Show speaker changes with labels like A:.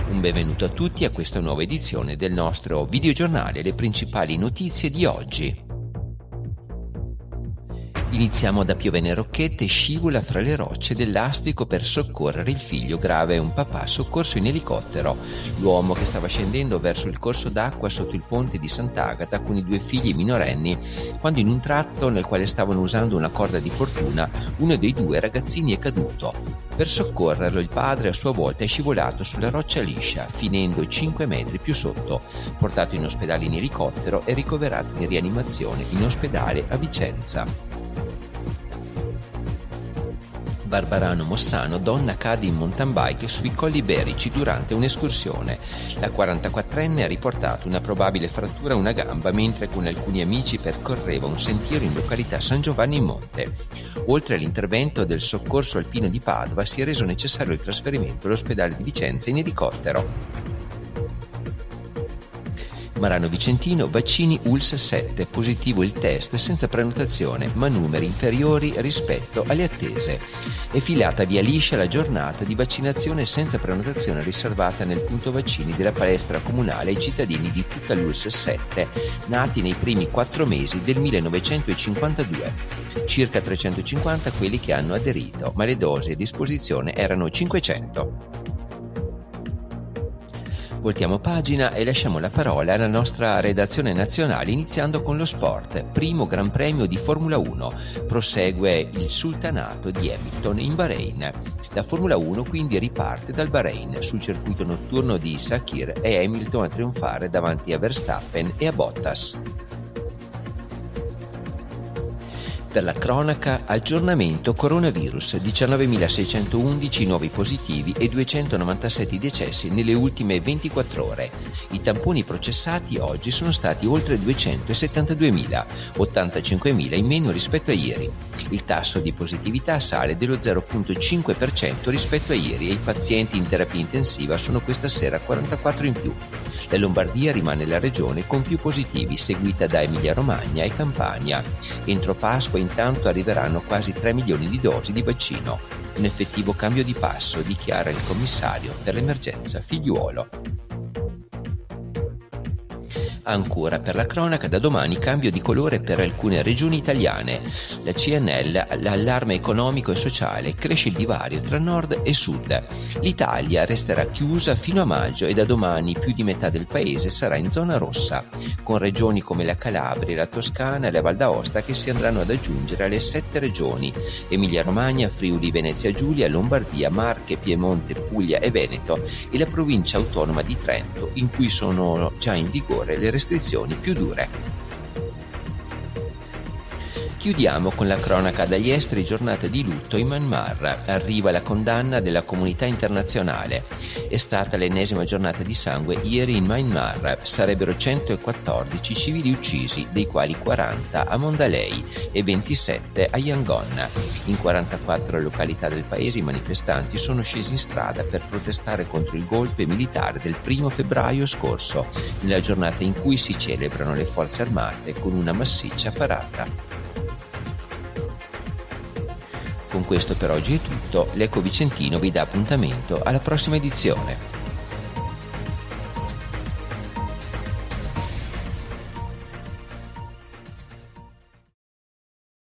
A: Un benvenuto a tutti a questa nuova edizione del nostro videogiornale, le principali notizie di oggi. Iniziamo da Piovene Rocchette, scivola fra le rocce del lastrico per soccorrere il figlio grave, un papà soccorso in elicottero. L'uomo che stava scendendo verso il corso d'acqua sotto il ponte di Sant'Agata con i 2 figli minorenni, quando in un tratto nel quale stavano usando una corda di fortuna, uno dei 2 ragazzini è caduto. Per soccorrerlo il padre a sua volta è scivolato sulla roccia liscia, finendo 5 metri più sotto, portato in ospedale in elicottero e ricoverato in rianimazione in ospedale a Vicenza. Barbarano Mossano, donna cade in mountain bike sui Colli Iberici durante un'escursione. La 44enne ha riportato una probabile frattura a una gamba mentre con alcuni amici percorreva un sentiero in località San Giovanni in Monte. Oltre all'intervento del soccorso alpino di Padova, si è reso necessario il trasferimento all'ospedale di Vicenza in elicottero. Marano Vicentino, vaccini ULS 7, positivo il test senza prenotazione, ma numeri inferiori rispetto alle attese. È filata via liscia la giornata di vaccinazione senza prenotazione riservata nel punto vaccini della palestra comunale ai cittadini di tutta l'ULS 7, nati nei primi 4 mesi del 1952. Circa 350 quelli che hanno aderito, ma le dosi a disposizione erano 500. Voltiamo pagina e lasciamo la parola alla nostra redazione nazionale iniziando con lo sport. Primo Gran Premio di Formula 1. Prosegue il sultanato di Hamilton in Bahrain. La Formula 1 quindi riparte dal Bahrain. Sul circuito notturno di Sakhir è Hamilton a trionfare davanti a Verstappen e a Bottas. Per la cronaca, aggiornamento coronavirus, 19.611 nuovi positivi e 297 decessi nelle ultime 24 ore. I tamponi processati oggi sono stati oltre 272.000, 85.000 in meno rispetto a ieri. Il tasso di positività sale dello 0,5% rispetto a ieri e i pazienti in terapia intensiva sono questa sera 44 in più. La Lombardia rimane la regione con più positivi, seguita da Emilia-Romagna e Campania. Entro Pasqua intanto arriveranno quasi 3 milioni di dosi di vaccino. Un effettivo cambio di passo, dichiara il commissario per l'emergenza Figliuolo. Ancora per la cronaca, da domani cambio di colore per alcune regioni italiane. La CNL, l'allarme economico e sociale, cresce il divario tra nord e sud. L'Italia resterà chiusa fino a maggio e da domani più di metà del paese sarà in zona rossa, con regioni come la Calabria, la Toscana e la Val d'Aosta che si andranno ad aggiungere alle 7 regioni: Emilia-Romagna, Friuli, Venezia Giulia, Lombardia, Marche, Piemonte, Puglia e Veneto e la provincia autonoma di Trento, in cui sono già in vigore le restrizioni più dure. Chiudiamo con la cronaca dagli esteri, giornata di lutto in Myanmar. Arriva la condanna della comunità internazionale. È stata l'ennesima giornata di sangue ieri in Myanmar. Sarebbero 114 civili uccisi, dei quali 40 a Mondalei e 27 a Yangon. In 44 località del paese i manifestanti sono scesi in strada per protestare contro il golpe militare del 1 febbraio scorso, nella giornata in cui si celebrano le forze armate con una massiccia parata. Con questo per oggi è tutto, l'Eco Vicentino vi dà appuntamento alla prossima edizione.